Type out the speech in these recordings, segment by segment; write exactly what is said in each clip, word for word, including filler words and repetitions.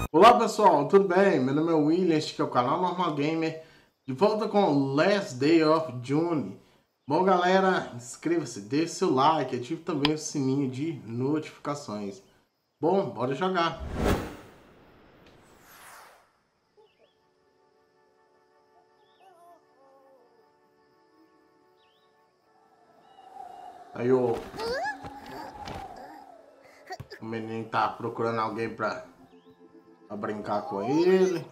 Olá pessoal, tudo bem? Meu nome é William, este aqui é o canal Normal Gamer, de volta com Last Day of June. Bom galera, inscreva-se, deixe seu like, ative também o sininho de notificações. Bom, bora jogar! Aí o, o menino tá procurando alguém pra, pra brincar com ele.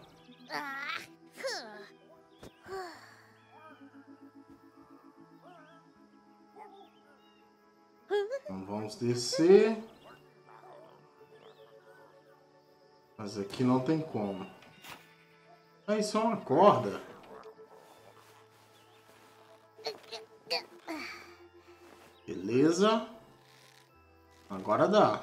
Então vamos descer. Mas aqui não tem como. Ah, isso é uma corda. Beleza. Agora dá.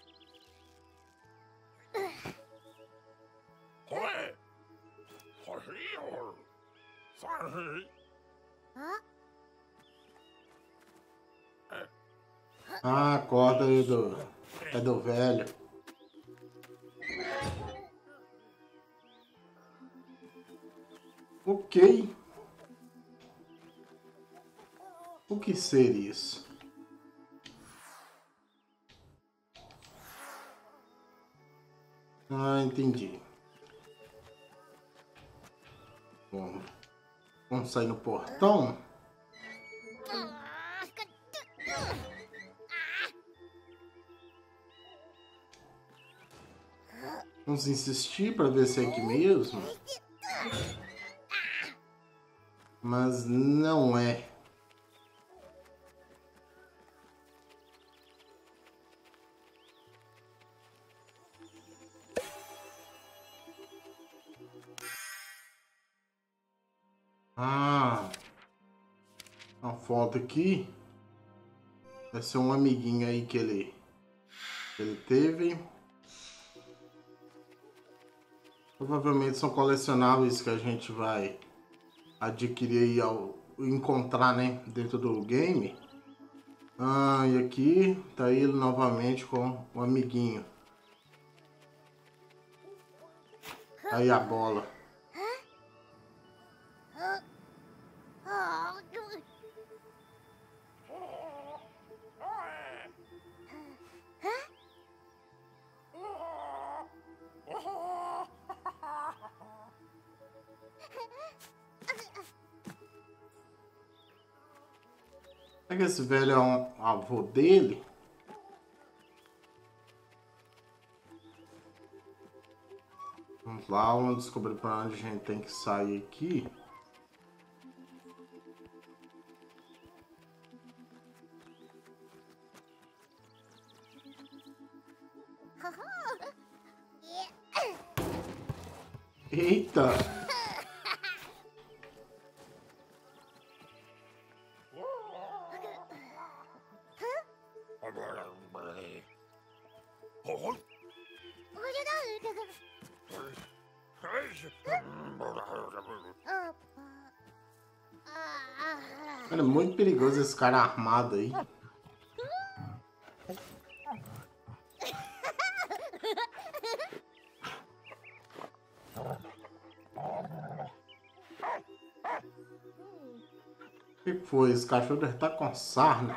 Ah, a corda é do, é do velho. Ok. O que seria isso? Ah, entendi. Bom, vamos sair no portão. Vamos insistir para ver se é aqui mesmo. Mas não é. Ah, uma foto aqui. Deve ser um amiguinho aí que ele, que ele teve. Provavelmente são colecionáveis que a gente vai adquirir aí ao encontrar, né, dentro do game. Ah, e aqui tá ele novamente com o amiguinho. Aí a bola. Será que esse velho é um avô dele? Vamos lá, vamos descobrir para onde a gente tem que sair aqui. Eita! Cara, é muito perigoso esse cara armado aí. O que foi? Esse cachorro deve estar com sarna.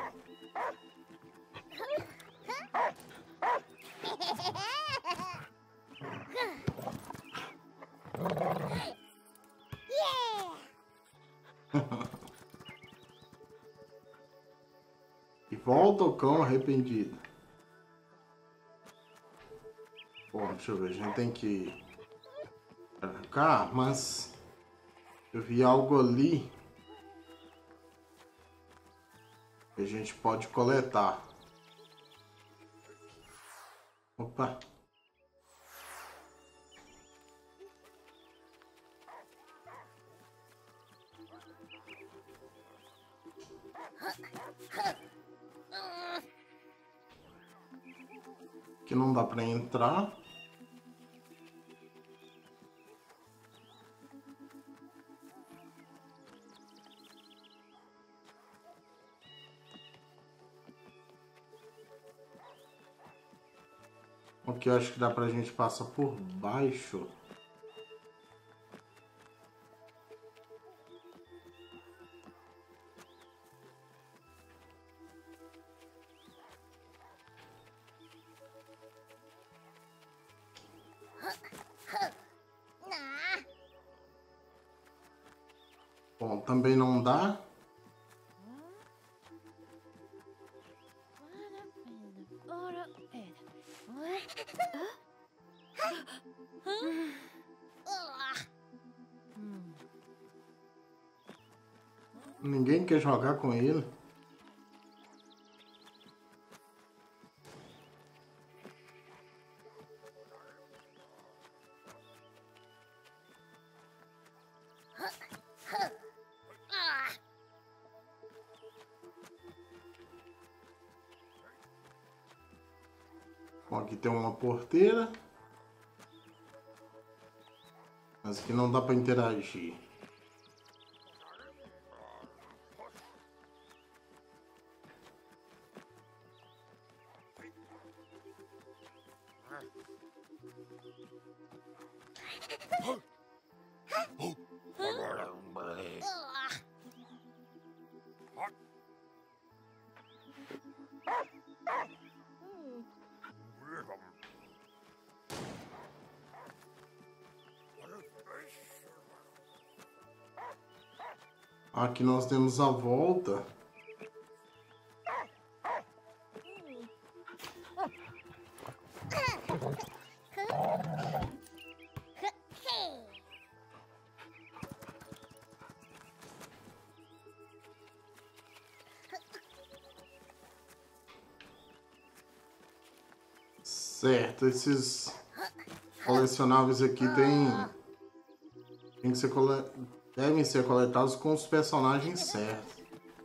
E volta o cão arrependido. Bom, deixa eu ver, a gente tem que ir pra cá, mas eu vi algo ali que a gente pode coletar. Opa! Que não dá pra entrar. Aqui eu acho que dá pra gente passar por baixo. Bom, também não dá. Ninguém quer jogar com ele. Bom, aqui tem uma porteira. Mas aqui não dá para interagir. Aqui nós temos a volta. Certo, esses colecionáveis aqui tem, tem que ser cole... devem ser coletados com os personagens certos.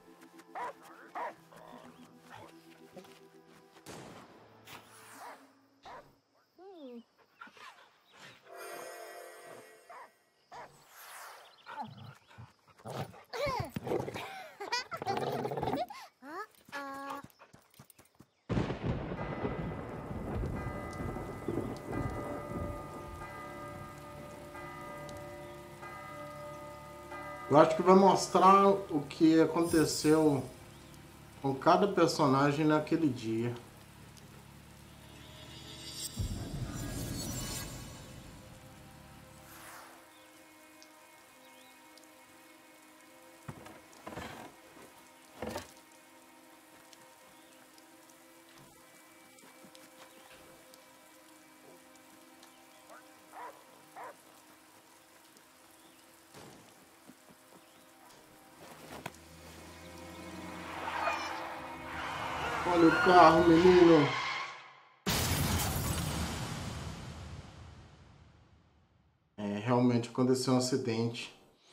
Eu acho que vai mostrar o que aconteceu com cada personagem naquele dia. Olha o carro, menino. É, realmente aconteceu um acidente.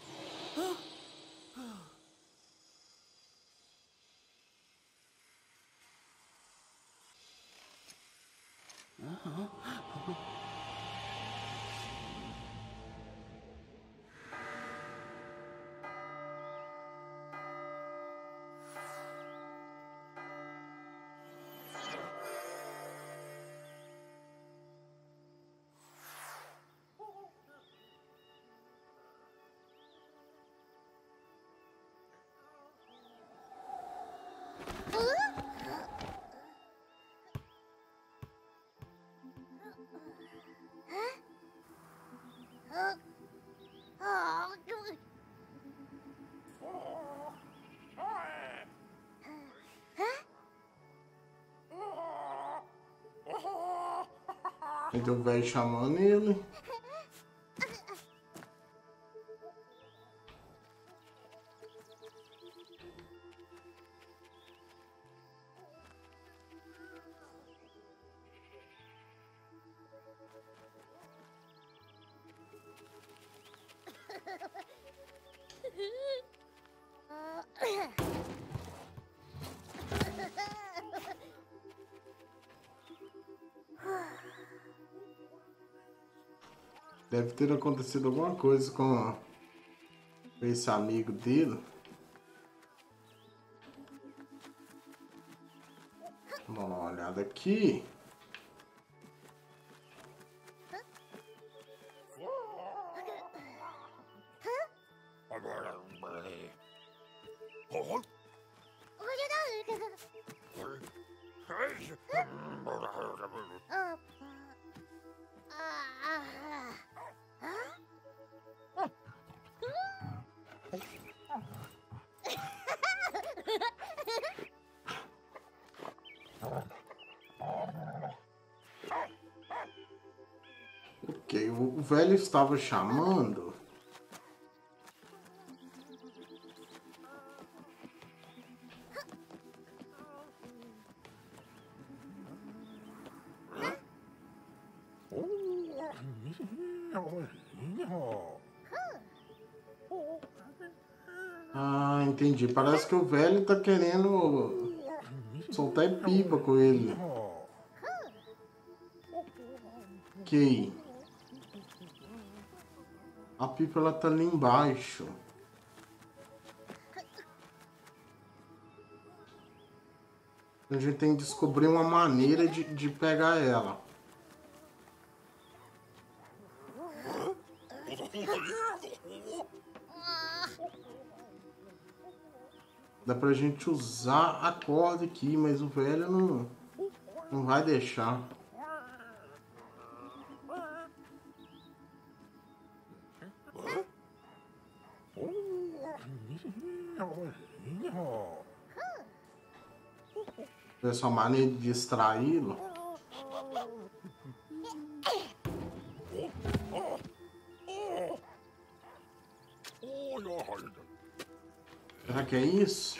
Então o velho chamando ele. Deve ter acontecido alguma coisa com esse amigo dele. Vamos dar uma olhada aqui. Ok, o velho estava chamando. Ah, entendi. Parece que o velho tá querendo soltar pipa com ele. Ok. A pipa ela tá ali embaixo. A gente tem que descobrir uma maneira de, de pegar ela. Dá pra gente usar a corda aqui, mas o velho não, não vai deixar. Essa maneira de distraí-lo. Será que é isso?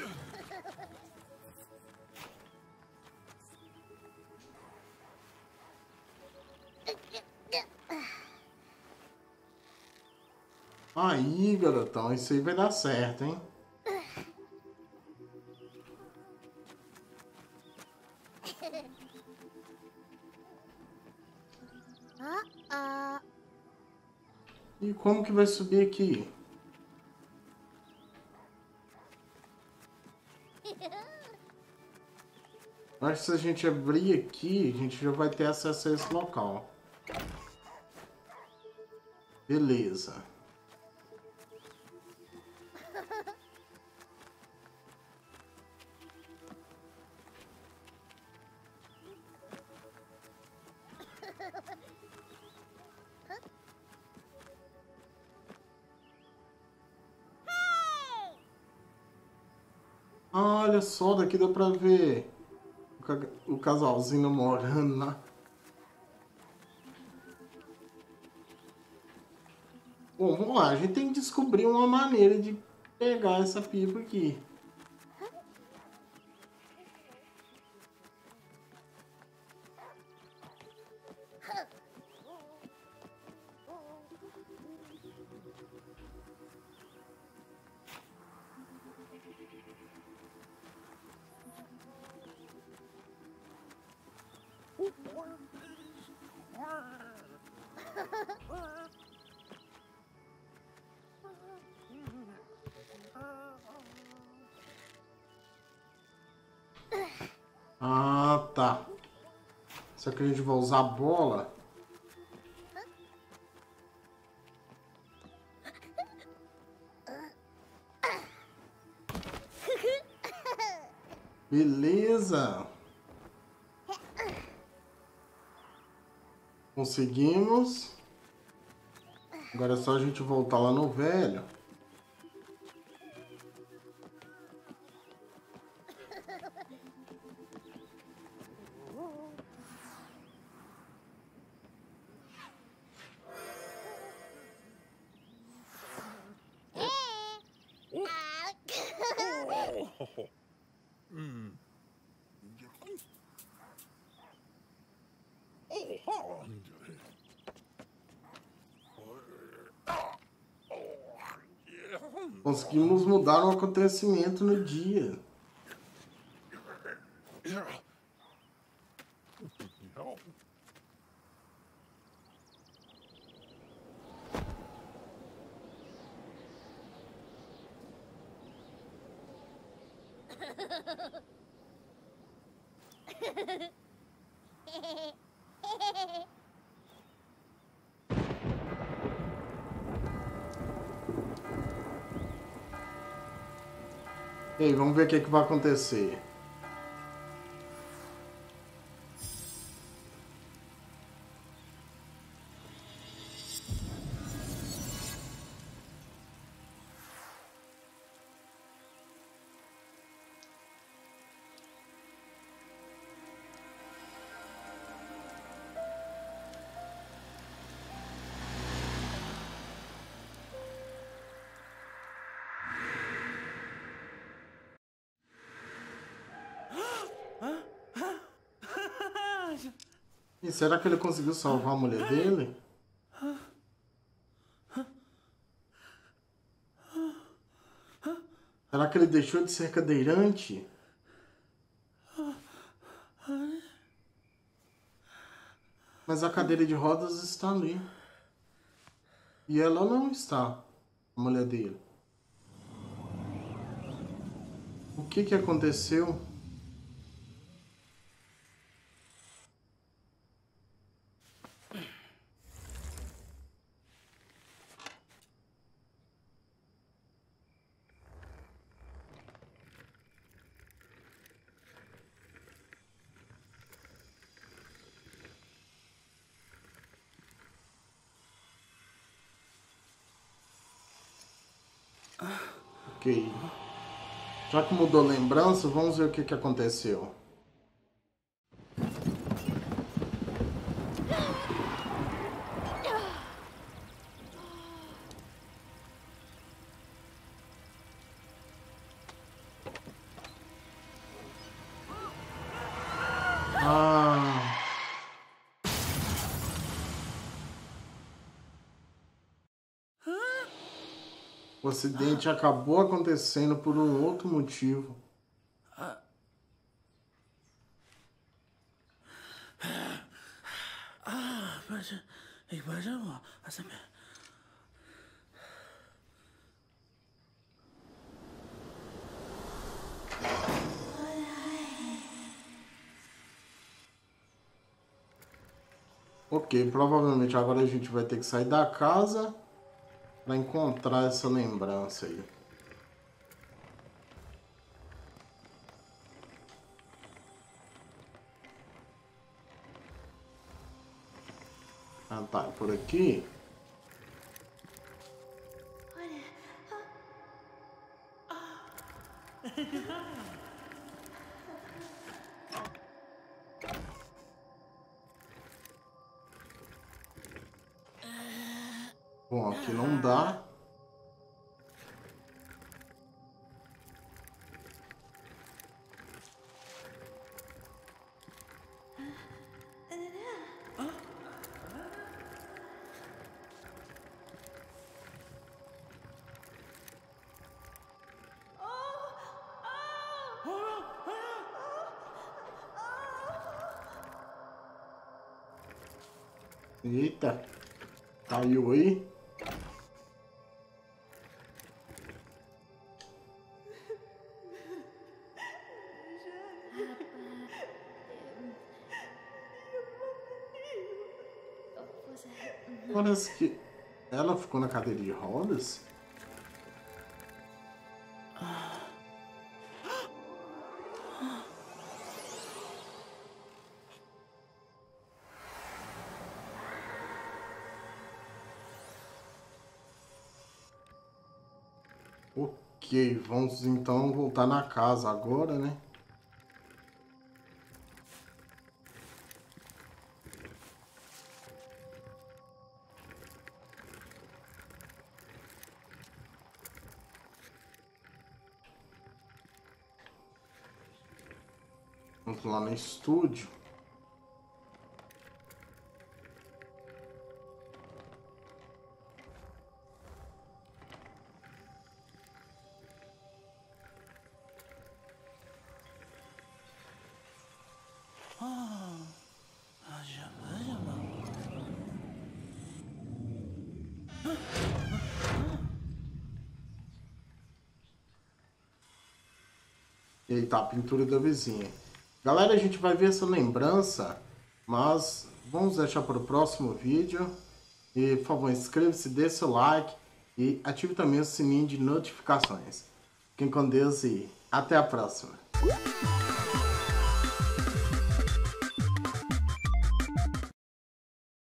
Aí, garotão, isso aí vai dar certo, hein? E como que vai subir aqui? Acho que se a gente abrir aqui, a gente já vai ter acesso a esse local. Beleza. Ah, olha só, daqui dá pra ver o, ca o casalzinho namorando lá. Bom, vamos lá, a gente tem que descobrir uma maneira de pegar essa pipa aqui. Ah, tá. Só que a gente vai usar a bola. Beleza. Conseguimos. Agora é só a gente voltar lá no velho. Conseguimos mudar um acontecimento no dia. E aí, vamos ver o que, que vai acontecer. E será que ele conseguiu salvar a mulher dele? Será que ele deixou de ser cadeirante? Mas a cadeira de rodas está ali. E ela não está, a mulher dele. O que que aconteceu? Ok. Já que mudou a lembrança, vamos ver o que que aconteceu. Ah. O acidente acabou acontecendo por um outro motivo. Ok, provavelmente agora a gente vai ter que sair da casa para encontrar essa lembrança aí. Ah, tá, por aqui. Bom, aqui não dá. Eita, caiu aí. Parece que ela ficou na cadeira de rodas. Ok, vamos então voltar na casa agora, né? Vamos lá no estúdio. E aí tá a pintura da vizinha. Galera, a gente vai ver essa lembrança, mas vamos deixar para o próximo vídeo. E, por favor, inscreva-se, dê seu like e ative também o sininho de notificações. Fiquem com Deus e até a próxima.